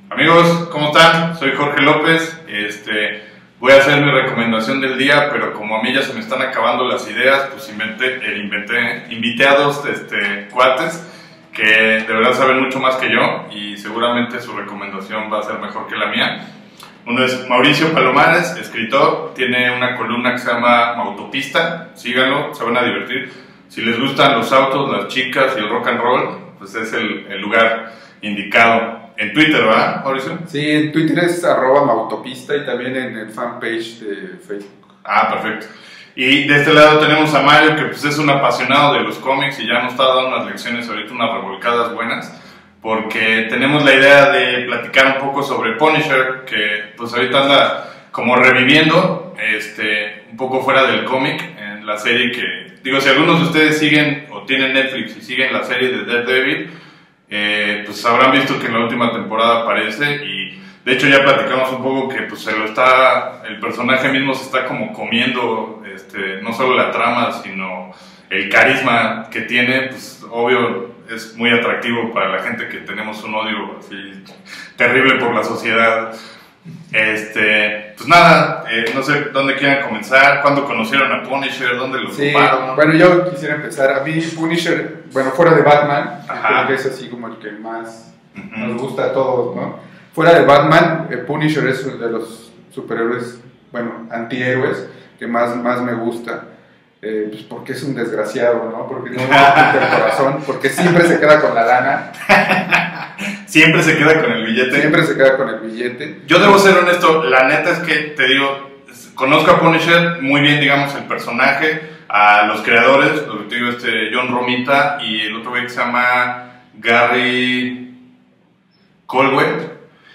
Amigos, ¿cómo están? Soy Jorge López. Voy a hacer mi recomendación del día, pero como a mí ya se me están acabando las ideas, pues invité a dos cuates que de verdad saben mucho más que yo y seguramente su recomendación va a ser mejor que la mía. Uno es Mauricio Palomares, escritor, tiene una columna que se llama Autopista, síganlo, se van a divertir. Si les gustan los autos, las chicas y el rock and roll, pues es el lugar indicado. En Twitter, ¿verdad, Mauricio? Sí, en Twitter es @mautopista y también en el fanpage de Facebook. Ah, perfecto. Y de este lado tenemos a Mario, que pues es un apasionado de los cómics y ya nos está dando unas lecciones ahorita, unas revolcadas buenas, porque tenemos la idea de platicar un poco sobre Punisher, que pues ahorita anda como reviviendo, un poco fuera del cómic, en la serie que, digo, si algunos de ustedes siguen o tienen Netflix y siguen la serie de Daredevil, pues habrán visto que en la última temporada aparece y de hecho ya platicamos un poco que pues el personaje mismo se está como comiendo no solo la trama sino el carisma que tiene, pues obvio es muy atractivo para la gente que tenemos un odio así terrible por la sociedad. Pues nada, no sé dónde quieran comenzar, cuándo conocieron a Punisher, dónde lo ocuparon. Bueno, yo quisiera empezar. A mí Punisher, bueno, fuera de Batman, creo que es así como el que más nos gusta a todos, ¿no? Fuera de Batman, Punisher es uno de los superhéroes, bueno, antihéroes que más me gusta. Pues porque es un desgraciado, ¿no? Porque no rompe el corazón, porque siempre se queda con la lana. Siempre se queda con el billete. Siempre se queda con el billete. Yo debo ser honesto, la neta es que te digo, conozco a Punisher muy bien, digamos, el personaje, a los creadores, lo que te digo, John Romita y el otro güey que se llama Gary Caldwell,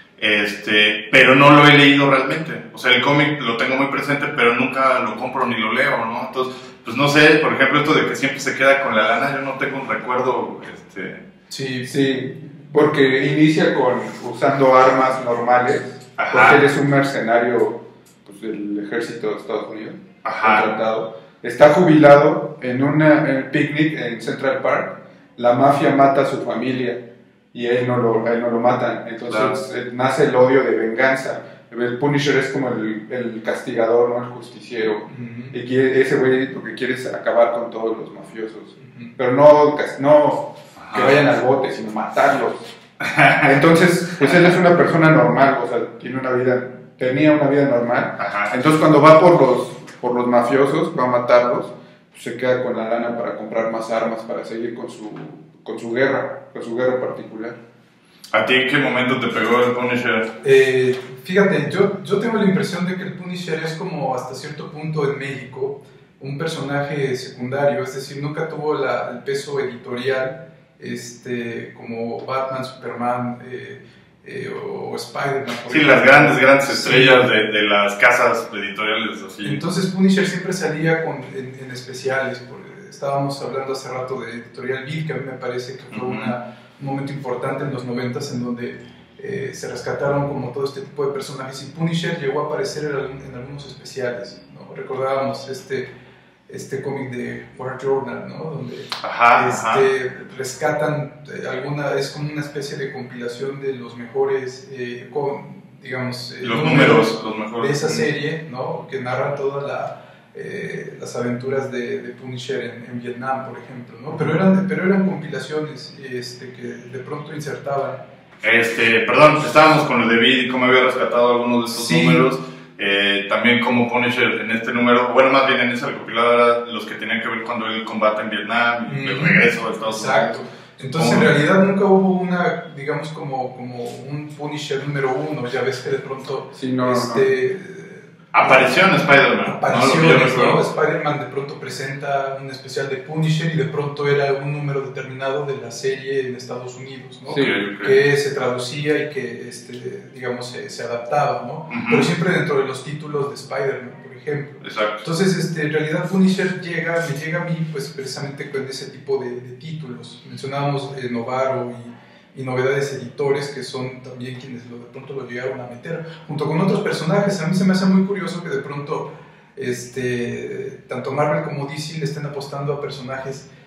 pero no lo he leído realmente. O sea, el cómic lo tengo muy presente, pero nunca lo compro ni lo leo, ¿no? Entonces, pues no sé, por ejemplo, esto de que siempre se queda con la lana, yo no tengo un recuerdo, Sí, porque inicia usando armas normales. Ajá. Porque él es un mercenario pues, del ejército de Estados Unidos. Ajá. Contratado. Está jubilado en un picnic en Central Park. La mafia mata a su familia y a él no lo matan. Entonces claro, nace el odio de venganza. El Punisher es como el castigador, ¿no? El justiciero. Y ese güey lo que quiere es acabar con todos los mafiosos. Pero no que vayan al bote, sino matarlos. Entonces, pues él es una persona normal, o sea, tenía una vida normal. Ajá. Entonces cuando va por los mafiosos, va a matarlos, pues se queda con la lana para comprar más armas, para seguir con su guerra particular. ¿A ti en qué momento te pegó el Punisher? Fíjate, yo tengo la impresión de que el Punisher es como hasta cierto punto en México un personaje secundario, es decir, nunca tuvo el peso editorial como Batman, Superman o Spider-Man. Sí, las grandes estrellas de las casas editoriales así. Entonces Punisher siempre salía en especiales. Estábamos hablando hace rato de Editorial Beat, que a mí me parece que fue un momento importante en los 90s en donde se rescataron como todo este tipo de personajes y Punisher llegó a aparecer en algunos especiales, ¿no? Recordábamos este cómic de War Journal, ¿no? Donde rescatan es como una especie de compilación de los mejores los números los mejores de esa serie, ¿no? Que narran todas las aventuras de Punisher en Vietnam, por ejemplo, ¿no? Pero eran compilaciones que de pronto insertaban. Perdón, estábamos con el de Vid y cómo había rescatado algunos de estos números. También como Punisher en este número, bueno, más bien en ese recopilado eran los que tenían que ver cuando él combate en Vietnam y el regreso a Estados Unidos. Exacto. Entonces en realidad nunca hubo digamos como un Punisher número uno, ya ves que de pronto apareció en Spider-Man. ¿no? Spider-Man de pronto presenta un especial de Punisher y de pronto era un número determinado de la serie en Estados Unidos, ¿no? Sí, que se traducía y que digamos se adaptaba, ¿no? Pero siempre dentro de los títulos de Spider-Man, por ejemplo. Exacto. Entonces en realidad Punisher me llega a mí pues precisamente con ese tipo de títulos. Mencionábamos Novaro y Novedades Editores, que son también quienes de pronto lo llegaron a meter, junto con otros personajes. A mí se me hace muy curioso que de pronto tanto Marvel como DC le estén apostando a personajes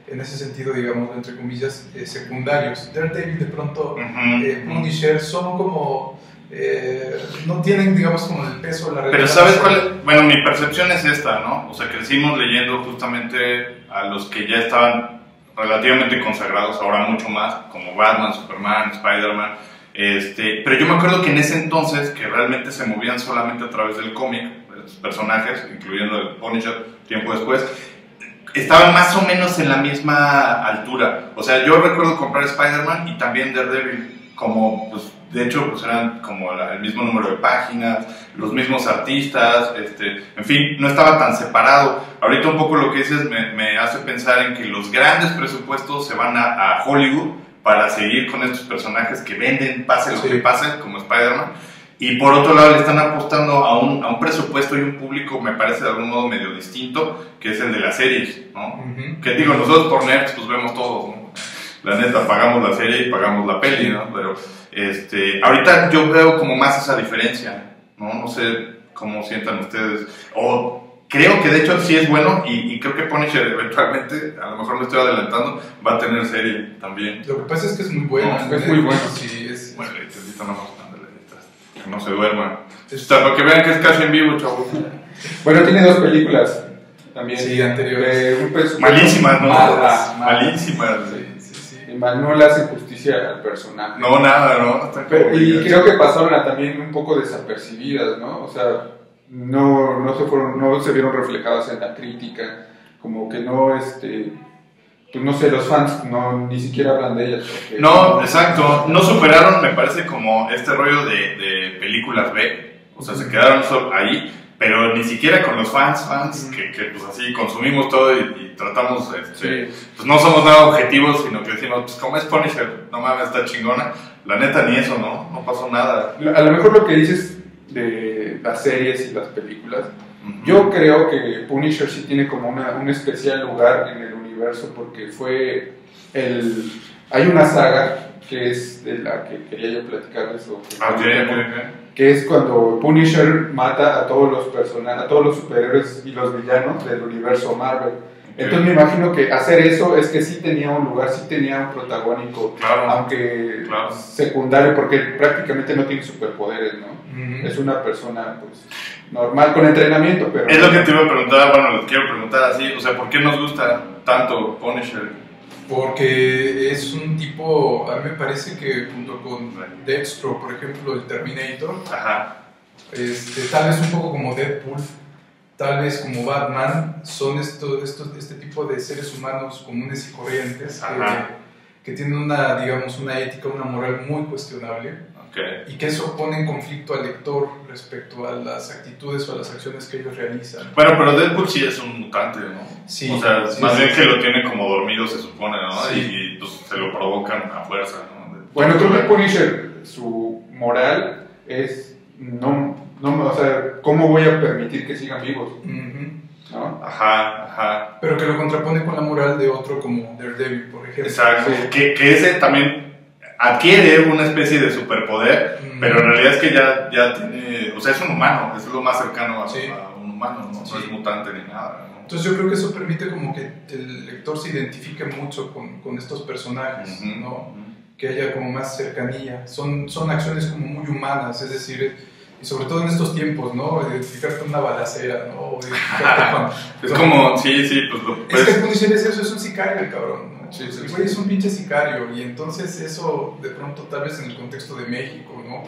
en ese sentido, digamos, entre comillas, secundarios. Daredevil, de pronto, Punisher, son como... no tienen, digamos, como el peso de la realidad. Pero ¿sabes cuál es? Bueno, mi percepción es esta, ¿no? O sea, crecimos leyendo justamente a los que ya estaban relativamente consagrados, ahora mucho más, como Batman, Superman, Spider-Man. Pero yo me acuerdo que en ese entonces, que realmente se movían solamente a través del cómic, los personajes, incluyendo el Punisher, tiempo después, estaban más o menos en la misma altura. O sea, yo recuerdo comprar Spider-Man y también Daredevil, como, pues, de hecho, pues eran como el mismo número de páginas, los mismos artistas, en fin, no estaba tan separado. Ahorita un poco lo que dices me hace pensar en que los grandes presupuestos se van a Hollywood para seguir con estos personajes que venden, pase lo que pase, como Spider-Man. Y por otro lado le están apostando a un presupuesto y un público, me parece de algún modo medio distinto, que es el de las series, ¿no? Que digo, nosotros por nerds pues vemos todos, ¿no? La neta, pagamos la serie y pagamos la peli, ¿no? Pero ahorita yo veo como más esa diferencia, ¿no? No sé cómo sientan ustedes. O creo que de hecho sí es bueno y creo que Punisher eventualmente, a lo mejor me estoy adelantando, va a tener serie también. Lo que pasa es que es muy bueno. No, es muy bueno. Sí, es... Bueno, ahorita no más que no se duerma. Para que vean que es casi en vivo, chavos. Bueno, tiene 2 películas también. Sí, anteriores. Malísimas, ¿no? Malísimas. Y mal no le hacen justicia al personaje. No, nada, ¿no? Y creo que pasaron también un poco desapercibidas, ¿no? O sea, no se vieron reflejadas en la crítica, como que no, pues no sé, los fans ni siquiera hablan de ellas. No, exacto, no superaron, me parece, como este rollo de películas B, o sea, se quedaron solo ahí, pero ni siquiera con los fans que pues así consumimos todo y tratamos, pues no somos nada objetivos, sino que decimos, pues como es Punisher, no mames, está chingona, la neta ni eso, no pasó nada. A lo mejor lo que dices de las series y las películas, yo creo que Punisher sí tiene como un especial lugar en el universo, porque fue hay una saga que es de la que quería yo platicarles, que es cuando Punisher mata a todos los personajes, a todos los superhéroes y los villanos del universo Marvel. Entonces me imagino que hacer eso es que sí tenía un lugar, sí tenía un protagónico, aunque secundario, porque prácticamente no tiene superpoderes, ¿no? Es una persona pues normal con entrenamiento, pero... Es lo que te iba a preguntar, bueno, les quiero preguntar así, o sea, ¿por qué nos gusta tanto Punisher? Porque es un tipo, a mí me parece que junto con Deathstroke, por ejemplo, el Terminator, tal vez un poco como Deadpool, tal vez como Batman, son este tipo de seres humanos comunes y corrientes que tienen una ética, una moral muy cuestionable. Y que eso pone en conflicto al lector respecto a las actitudes o a las acciones que ellos realizan. Bueno, pero Deadpool sí es un mutante, ¿no? Sí. O sea, más bien que lo tiene como dormido, se supone, ¿no? Sí. Y pues se lo provocan a fuerza, ¿no? Bueno, creo que Punisher, su moral es o sea, ¿cómo voy a permitir que sigan vivos? ¿No? Ajá. Pero que lo contrapone con la moral de otro como Daredevil, por ejemplo. Exacto. Sí. Que ese también adquiere una especie de superpoder, pero en realidad es que ya tiene, o sea, es un humano, es lo más cercano a un humano, ¿no? No es mutante ni nada, ¿no? Entonces yo creo que eso permite como que el lector se identifique mucho con estos personajes, ¿no? Que haya como más cercanía, son acciones como muy humanas, es decir, y sobre todo en estos tiempos, ¿no? Identificarte con una balacera, ¿no? O identificarte es como, sí, pues... Es que el Punisher es eso, es un sicario el cabrón, ¿no? Sí, el güey es un pinche sicario, y entonces eso de pronto tal vez en el contexto de México, ¿no?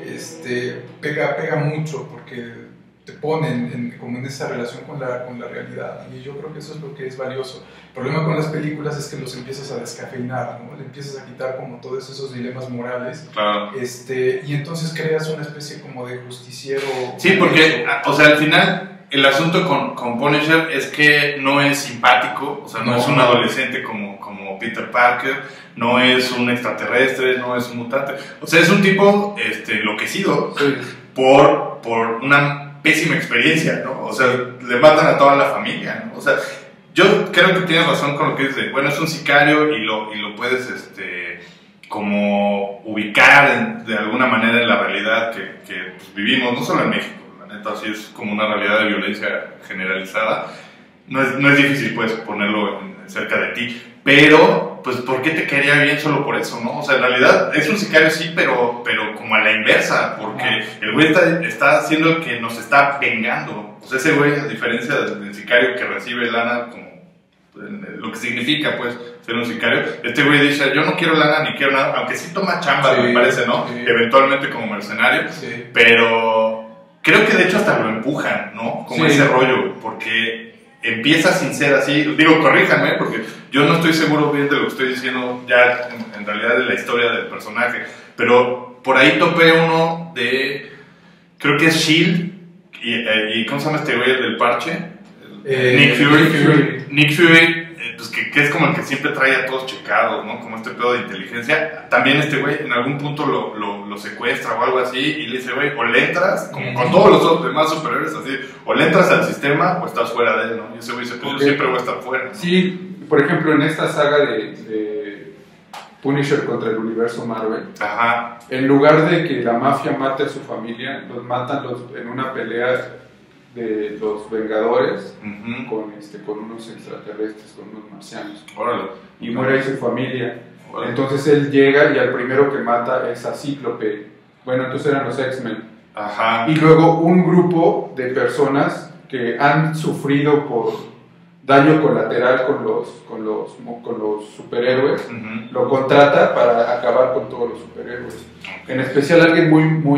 Pega mucho porque te ponen como en esa relación con la realidad, y yo creo que eso es lo que es valioso. El problema con las películas es que los empiezas a descafeinar, ¿no? Le empiezas a quitar como todos esos dilemas morales, y entonces creas una especie como de justiciero. Sí, porque, o sea, al final el asunto con Punisher es que no es simpático, o sea, no es un adolescente como Peter Parker, no es un extraterrestre, no es un mutante, o sea, es un tipo enloquecido por una pésima experiencia, ¿no? O sea, le matan a toda la familia, ¿no? O sea, yo creo que tienes razón con lo que dices, bueno, es un sicario y lo puedes como ubicar de alguna manera en la realidad que pues, vivimos, no solo en México, la neta, sí es como una realidad de violencia generalizada. No es difícil, pues, ponerlo cerca de ti, pero pues ¿por qué te caería bien solo por eso, no? O sea, en realidad es un sicario sí, pero como a la inversa, porque el güey está haciendo el que nos está vengando. O sea, ese güey, a diferencia del sicario que recibe lana como lo que significa pues ser un sicario, este güey dice yo no quiero lana ni quiero nada, aunque sí toma chamba, me parece, ¿no? Eventualmente como mercenario, pero creo que de hecho hasta lo empujan, ¿no? Como ese rollo, porque empieza sin ser así. Digo, corríjanme, porque yo no estoy seguro bien de lo que estoy diciendo ya en realidad de la historia del personaje, pero por ahí topé uno de, creo que es S.H.I.E.L.D. y ¿cómo se llama este güey del parche? Nick Fury. Nick Fury, pues que es como el que siempre trae a todos checados, ¿no? Como este pedo de inteligencia. También este güey en algún punto lo secuestra o algo así y le dice, güey, o le entras, como con todos los otros demás superhéroes, así, o le entras al sistema o estás fuera de él, ¿no? Y ese güey dice, pues yo siempre voy a estar fuera, ¿no? Sí, por ejemplo, en esta saga de Punisher contra el universo Marvel, en lugar de que la mafia mate a su familia, los matan en una pelea de los Vengadores con unos extraterrestres, con unos marcianos. Y muere ahí su familia. Entonces él llega y al primero que mata es a Cíclope. Bueno, entonces eran los X-Men. Y luego un grupo de personas que han sufrido por daño colateral con los superhéroes, lo contrata para acabar con todos los superhéroes. En especial alguien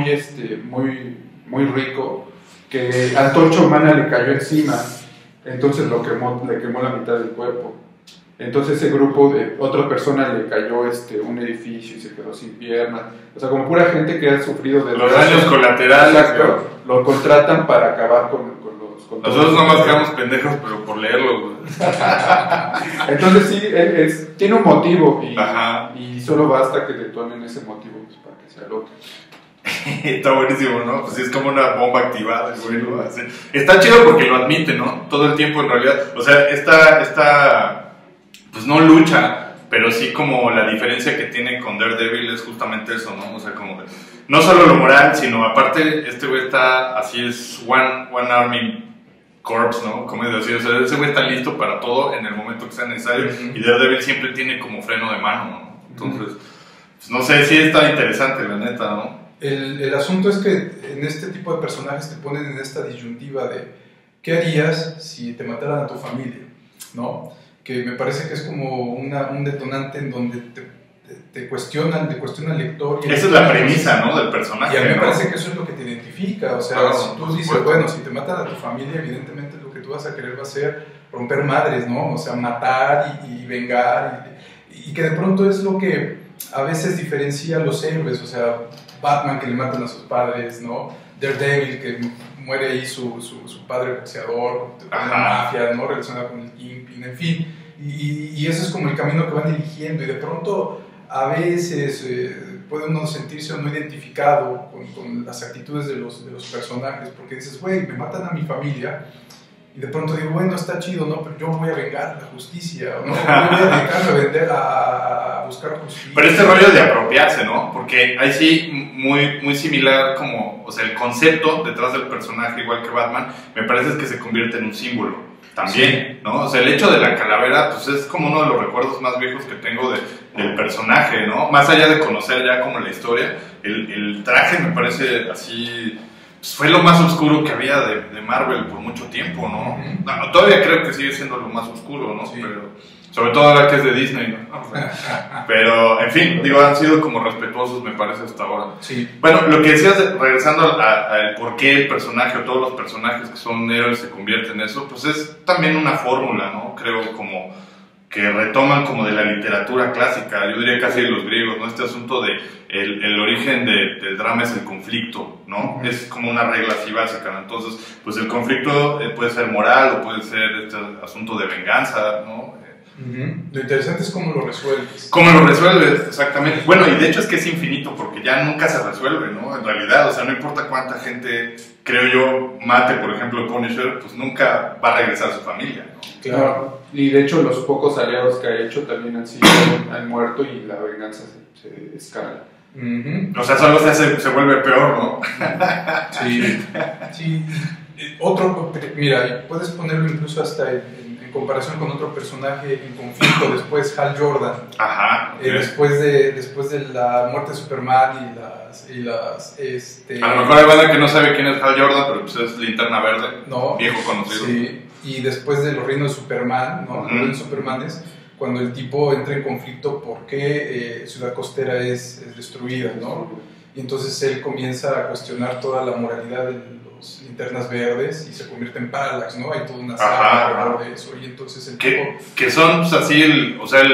muy rico, que Antorcha Humana le cayó encima, entonces le quemó la mitad del cuerpo. Entonces ese grupo de otra persona le cayó un edificio y se quedó sin piernas. O sea, como pura gente que ha sufrido de los daños colaterales. Exacto, lo contratan para acabar con nosotros nomás quedamos pendejos, pero por leerlo. Entonces sí, él tiene un motivo y solo basta que detonen ese motivo pues, para que sea el otro. Está buenísimo, ¿no? Pues es como una bomba activada, güey, ¿no? Así. Está chido porque lo admite, ¿no? Todo el tiempo en realidad. O sea, esta pues no lucha, pero sí como la diferencia que tiene con Daredevil es justamente eso, ¿no? O sea, como no solo lo moral, sino aparte este güey está, así es, One Army Corps, ¿no? Como es decir, o sea, ese güey está listo para todo en el momento que sea necesario y Daredevil siempre tiene como freno de mano, ¿no? Entonces, pues no sé, sí está interesante, la neta, ¿no? El asunto es que en este tipo de personajes te ponen en esta disyuntiva de ¿qué harías si te mataran a tu familia? ¿No? Que me parece que es como un detonante en donde te cuestionan el lector. Esa es la premisa, ¿no? Del personaje. Y a mí me ¿no? parece que eso es lo que te identifica. O sea, si tú dices, bueno, si te matan a tu familia, evidentemente lo que tú vas a querer va a ser romper madres, ¿no? O sea, matar y vengar. Y que de pronto es lo que a veces diferencia a los héroes. O sea, Batman que le matan a sus padres, ¿no? Daredevil que muere ahí su padre boxeador, la mafia, ¿no? Relacionada con el Kingpin, en fin. Y ese es como el camino que van dirigiendo y de pronto a veces puede uno sentirse no identificado con las actitudes de los personajes porque dices, güey, me matan a mi familia y de pronto digo, bueno, está chido, ¿no? Pero yo voy a vengar la justicia, ¿no? Yo voy a dedicarme a buscar justicia. Pero este rollo de apropiarse, ¿no? Porque ahí sí, muy similar como, o sea, el concepto detrás del personaje, igual que Batman, me parece que se convierte en un símbolo. También, ¿no? O sea, el hecho de la calavera, pues es como uno de los recuerdos más viejos que tengo del personaje, ¿no? Más allá de conocer ya como la historia, el traje me parece así, pues fue lo más oscuro que había de Marvel por mucho tiempo, ¿no? No, todavía creo que sigue siendo lo más oscuro, ¿no? Sí. Pero, sobre todo ahora que es de Disney, ¿no? Pero, en fin, digo, han sido como respetuosos, me parece, hasta ahora. Sí. Bueno, lo que decías, regresando al por qué el personaje o todos los personajes que son héroes se convierten en eso, pues es también una fórmula, ¿no? Creo como que retoman como de la literatura clásica, yo diría casi de los griegos, ¿no? Este asunto de el origen del drama es el conflicto, ¿no? Es como una regla así básica, ¿no? Entonces, pues el conflicto puede ser moral o puede ser este asunto de venganza, ¿no? Lo interesante es cómo lo resuelves. ¿Cómo lo resuelves? Exactamente. Bueno, y de hecho es que es infinito porque ya nunca se resuelve, ¿no? En realidad, o sea, no importa cuánta gente, creo yo, mate, por ejemplo, Punisher, pues nunca va a regresar a su familia, ¿no? Claro. Y de hecho los pocos aliados que ha hecho también han muerto y la venganza se escala. O sea, solo se vuelve peor, ¿no? Sí. Otro, mira, puedes ponerlo incluso hasta en en comparación con otro personaje en conflicto después, Hal Jordan. Ajá. Okay. Después de la muerte de Superman y las a lo mejor hay banda que no sabe quién es Hal Jordan, pero pues es Linterna Verde, no, viejo conocido. Sí, y después de los reinos de Superman, ¿no? Los reinos de Supermanes, cuando el tipo entra en conflicto porque Ciudad Costera es destruida, ¿no? Y entonces él comienza a cuestionar toda la moralidad de los Linternas Verdes y se convierte en Parallax, ¿no? Hay toda una saga alrededor de eso, y entonces el tipo... Que son, pues, así,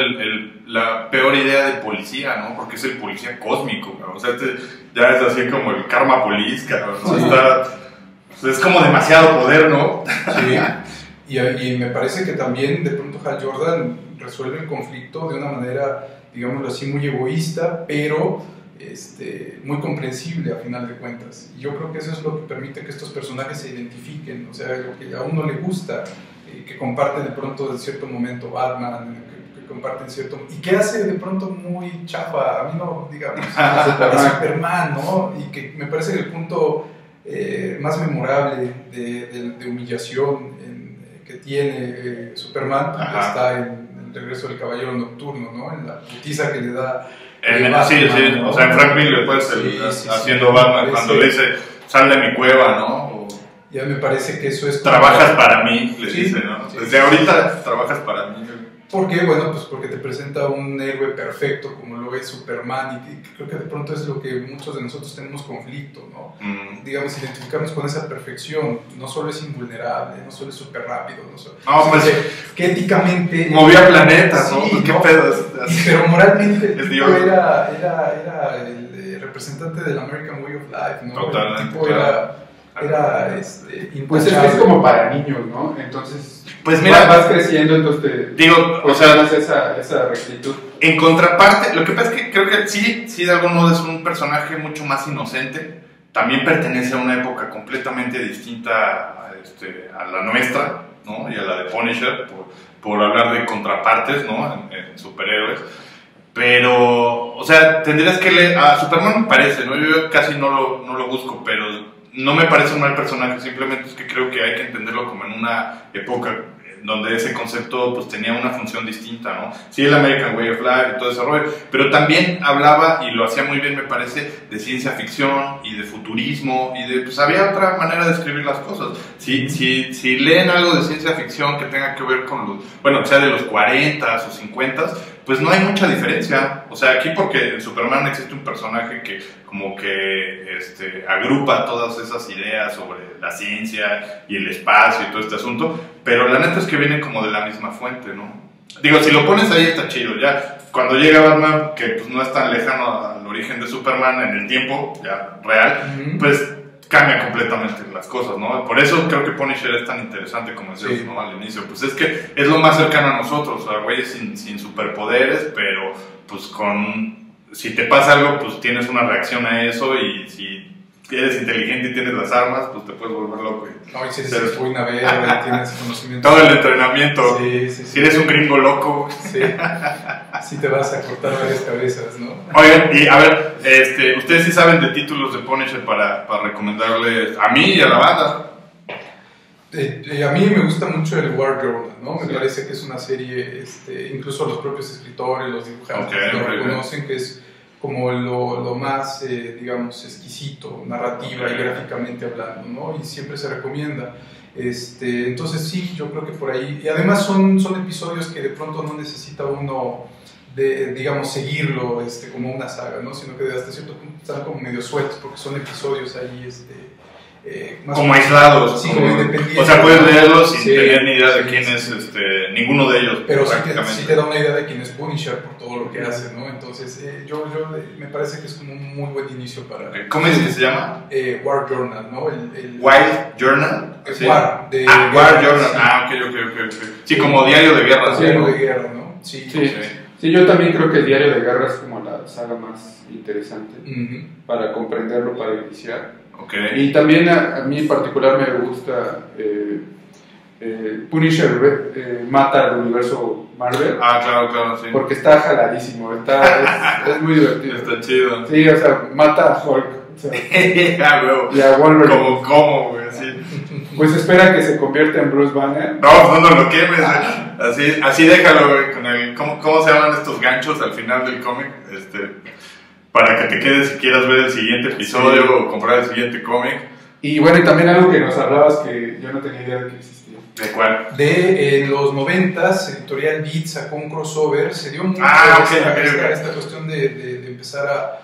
la peor idea de policía, ¿no? Porque es el policía cósmico, ¿no? O sea, ya es así como el Karma Police, ¿no? Sí. Es como demasiado poder, ¿no? Sí, y me parece que también de pronto Hal Jordan resuelve el conflicto de una manera, digámoslo así, muy egoísta, pero muy comprensible a final de cuentas. Y yo creo que eso es lo que permite que estos personajes se identifiquen, o sea, lo que a uno le gusta, que comparte de pronto en cierto momento Batman, que comparten cierto... y que hace de pronto muy chafa, a mí no, digamos, a Superman, ¿no? Y que me parece que el punto más memorable de humillación que tiene Superman está en el regreso del Caballero Nocturno, ¿no? En la putiza que le da Batman, sí, ¿no? O sea, en Frank Miller, pues, haciendo Batman, cuando le dice, sal de mi cueva, ¿no? Ya me parece que eso es... Trabajas para mí, le dice, ¿no? Desde ahorita trabajas para mí. ¿Por qué? Bueno, pues porque te presenta un héroe perfecto como lo es Superman, y creo que de pronto es lo que muchos de nosotros tenemos conflicto, ¿no? Digamos, identificarnos con esa perfección. No solo es invulnerable, no solo es súper rápido, no solo... No, pues... que éticamente... movía planetas, ¿no? Sí, ¿Qué pedo? Pero moralmente el tipo era el representante del American Way of Life, ¿no? Totalmente. El tipo era pues es como para niños, ¿no? Entonces, pues mira, vas creciendo, entonces digo, pues, o sea, esa rectitud. En contraparte, lo que pasa es que creo que sí de algún modo es un personaje mucho más inocente. También pertenece a una época completamente distinta a la nuestra, ¿no? Y a la de Punisher, por hablar de contrapartes, ¿no? En superhéroes. Pero, o sea, tendrías que leer... A Superman me parece, ¿no? Yo casi no lo busco, pero no me parece un mal personaje, simplemente es que creo que hay que entenderlo como en una época donde ese concepto pues tenía una función distinta, ¿no? Sí, el American Way of Life y todo ese rollo, pero también hablaba, y lo hacía muy bien me parece, de ciencia ficción y de futurismo, y pues había otra manera de escribir las cosas. Si leen algo de ciencia ficción que tenga que ver con sea de los 40s o 50s, pues no hay mucha diferencia. O sea, aquí porque en Superman existe un personaje que como que agrupa todas esas ideas sobre la ciencia y el espacio y todo este asunto, pero la neta es que vienen como de la misma fuente, ¿no? Digo, si lo pones ahí está chido, ya cuando llega Batman, que pues no es tan lejano al origen de Superman en el tiempo ya real, pues cambia completamente las cosas, ¿no? Por eso creo que Punisher es tan interesante como decías, ¿no? Al inicio, pues es que es lo más cercano a nosotros, o sea, güeyes sin superpoderes, pero pues si te pasa algo, pues tienes una reacción a eso, y si eres inteligente y tienes las armas, pues te puedes volver loco. No, y si eres muy navegable, tienes conocimiento. Todo el entrenamiento. Sí. Si eres un gringo loco. Sí te vas a cortar varias cabezas, ¿no? Oigan, y a ver, ustedes sí saben de títulos de Punisher para recomendarles a mí y a la banda. A mí me gusta mucho el War Journal, ¿no? Me parece que es una serie, incluso los propios escritores, los dibujantes lo reconocen, que es como lo más, digamos, exquisito, narrativa y gráficamente hablando, ¿no? Y siempre se recomienda. Entonces sí, yo creo que por ahí, y además son episodios que de pronto no necesita uno digamos, seguirlo como una saga, ¿no? Sino que hasta cierto punto están como medio sueltos, porque son episodios ahí más como aislados, sí, como independientes. O sea, puedes leerlos sin tener ni idea de quién es ninguno de ellos. Pero sí te da una idea de quién es Punisher por todo lo que hace, ¿no? Entonces, yo me parece que es como un muy buen inicio para... ¿Cómo es que se llama? War Journal, ¿no? Wild Journal. Sí. War Journal. Sí. Ok. Sí, como diario de guerra. Diario de guerra, ¿no? Sí, yo también creo que el Diario de Guerra es como la saga más interesante para comprenderlo, para iniciar. Okay. Y también a mí en particular me gusta Punisher mata al universo Marvel. Claro, sí. Porque está jaladísimo, es muy divertido. Está chido. Sí, o sea, mata a Hulk. O sea, huevo. Y a Wolverine. Como, güey, sí. Pues espera que se convierta en Bruce Banner. No, no lo quemes. Así déjalo, güey, con el... ¿Cómo se llaman estos ganchos al final del cómic? Para que te quedes si quieras ver el siguiente episodio o comprar el siguiente cómic. Y bueno, y también algo que nos hablabas que yo no tenía idea de que existía. ¿De cuál? De los 90s, Editorial Beat sacó un crossover, se dio mucho esta cuestión de empezar a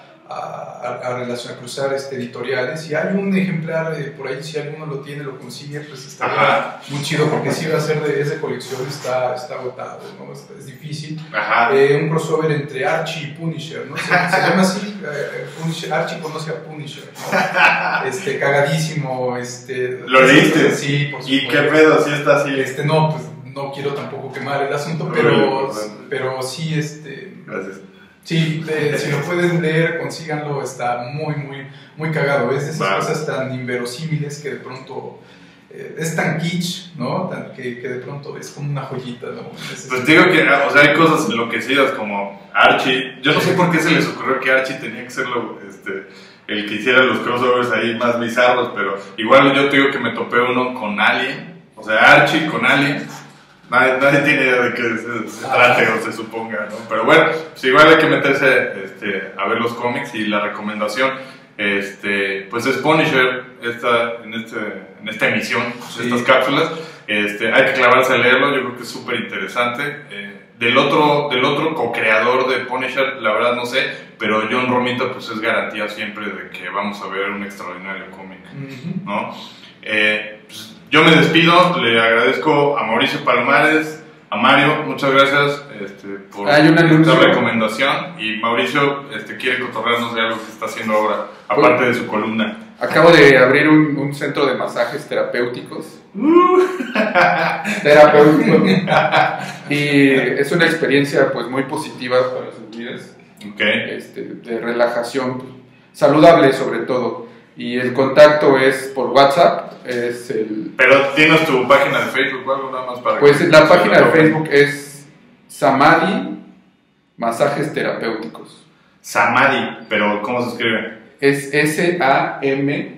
cruzar editoriales, y hay un ejemplar por ahí, si alguno lo tiene, lo consigue, pues está muy chido, porque si va a ser de colección, está agotado, ¿no? Es difícil. Un crossover entre Archie y Punisher, ¿no? Se llama así, Punisher, Archie conoce a Punisher, ¿no? Cagadísimo, ¿Lo leíste? Sí, por supuesto. ¿Y qué pedo? ¿Sí está así? No, pues no quiero tampoco quemar el asunto, pero sí, Gracias. Sí, si lo pueden leer, consíganlo, está muy, muy, muy cagado. Es de esas cosas tan inverosímiles que de pronto es tan kitsch, ¿no? Que de pronto es como una joyita, ¿no? Pues digo que, o sea, hay cosas enloquecidas como Archie. Yo no sé por qué se les ocurrió que Archie tenía que ser el que hiciera los crossovers ahí más bizarros, pero igual yo te digo que me topé uno con Alien, o sea, Archie con Alien. Nadie tiene idea de qué se trate o se suponga, ¿no? Pero bueno, pues igual hay que meterse a ver los cómics, y la recomendación pues es Punisher en esta emisión, estas cápsulas. Hay que clavarse a leerlo, yo creo que es súper interesante. Del otro co-creador de Punisher, la verdad no sé, pero John Romita pues es garantía siempre de que vamos a ver un extraordinario cómic, ¿no? Pues, yo me despido, le agradezco a Mauricio Palomares, a Mario, muchas gracias por esta recomendación, y Mauricio quiere cotorrearnos de algo que está haciendo ahora, aparte de su columna. Acabo de abrir un centro de masajes terapéuticos. Y es una experiencia pues muy positiva para sus vidas. De relajación saludable sobre todo. Y el contacto es por WhatsApp. Pero tienes tu página de Facebook o algo nada más para pues la página de Facebook es Samadhi Masajes Terapéuticos. Samadhi, pero ¿cómo se escribe? Es S-A-M-D-H-I.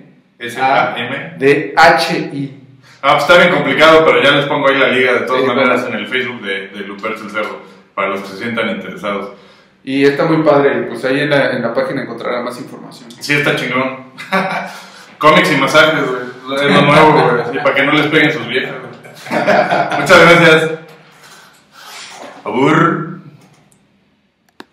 Pues está bien complicado, pero ya les pongo ahí la liga de todas maneras en el Facebook de Lupercio el Cerdo, para los que se sientan interesados. Y está muy padre, pues ahí en la página encontrarán más información. Sí, está chingón. Cómics y masajes, güey. Es lo nuevo, güey. Y para que no les peguen sus viejas, güey. Muchas gracias. Abur.